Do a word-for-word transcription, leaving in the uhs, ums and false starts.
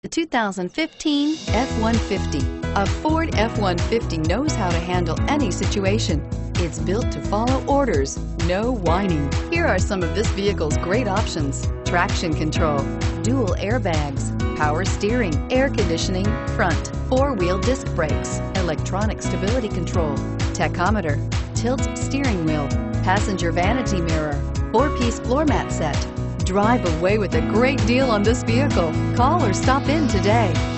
The two thousand fifteen F one fifty. A Ford F one fifty knows how to handle any situation. It's built to follow orders, no whining. Here are some of this vehicle's great options: traction control, dual airbags, power steering, air conditioning, front, four-wheel disc brakes, electronic stability control, tachometer, tilt steering wheel, passenger vanity mirror, four-piece floor mat set. Drive away with a great deal on this vehicle. Call or stop in today.